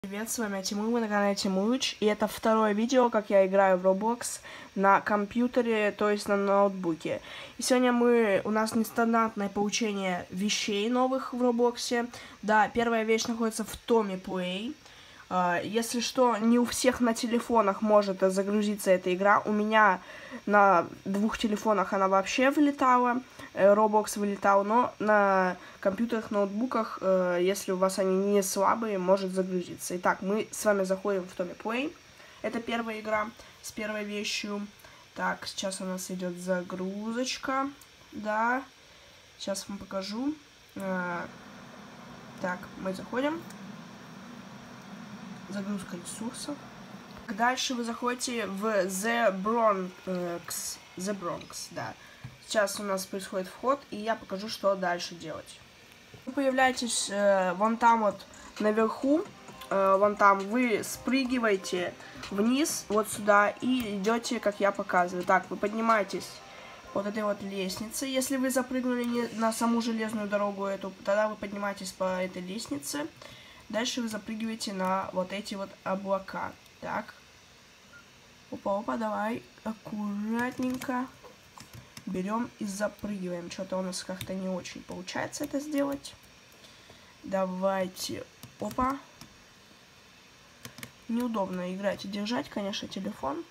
Привет, с вами Тимур, вы на канале Тимурыч, и это второе видео, как я играю в Roblox на компьютере, то есть на ноутбуке. И сегодня у нас нестандартное получение вещей новых в Roblox. Да, первая вещь находится в томе Play. Если что, не у всех на телефонах может загрузиться эта игра. У меня на двух телефонах она вообще вылетала, Roblox вылетал, но на компьютерах, ноутбуках, если у вас они не слабые, может загрузиться. Итак, мы с вами заходим в томе Play. Это первая игра с первой вещью. Так, сейчас у нас идет загрузочка. Да, сейчас вам покажу. Так, мы заходим. Загрузка ресурсов. Дальше вы заходите в The Bronx, да. Сейчас у нас происходит вход, и я покажу, что дальше делать. Вы появляетесь вон там вот наверху, вон там вы спрыгиваете вниз, вот сюда, и идете, как я показываю. Так, вы поднимаетесь вот этой вот лестнице. Если вы запрыгнули на саму железную дорогу эту, тогда вы поднимаетесь по этой лестнице. Дальше вы запрыгиваете на вот эти вот облака. Так. Опа, давай. Аккуратненько. Берем и запрыгиваем. Что-то у нас как-то не очень получается это сделать. Давайте. Опа. Неудобно играть и держать, конечно, телефон.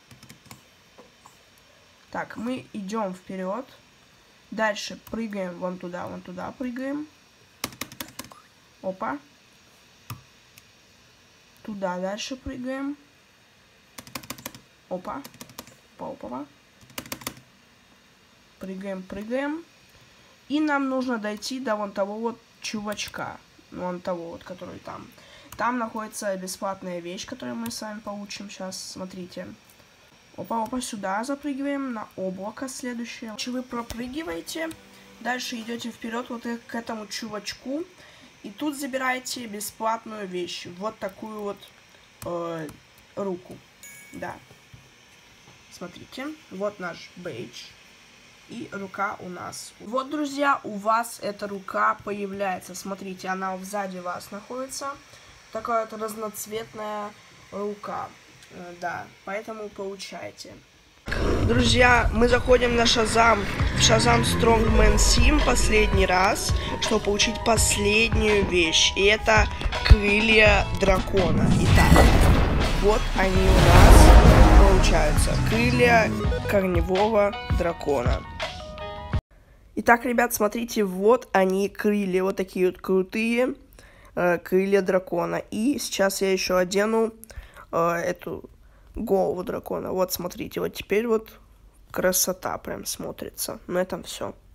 Так, мы идем вперед. Дальше прыгаем вон туда прыгаем. Опа. Туда дальше прыгаем. Опа. Опа. Прыгаем. И нам нужно дойти до вон того вот чувачка. Вон того вот, который там. Там находится бесплатная вещь, которую мы с вами получим. Сейчас, смотрите. Опа, сюда запрыгиваем на облако следующее. Вы пропрыгиваете. Дальше идете вперед вот к этому чувачку. И тут забираете бесплатную вещь. Вот такую вот руку. Да. Смотрите. Вот наш бейдж. И рука у нас. Вот, друзья, у вас эта рука появляется. Смотрите, она сзади вас находится. Такая вот разноцветная рука. Да, поэтому получаете. Друзья, мы заходим на Shazam, в Shazam Strongman Sim последний раз, чтобы получить последнюю вещь. И это крылья дракона. Итак, вот они у нас получаются. Крылья корневого дракона. Итак, ребят, смотрите, вот они крылья. Вот такие вот крутые крылья дракона. И сейчас я еще одену эту голову дракона. Вот, смотрите, вот теперь вот красота прям смотрится. На этом все.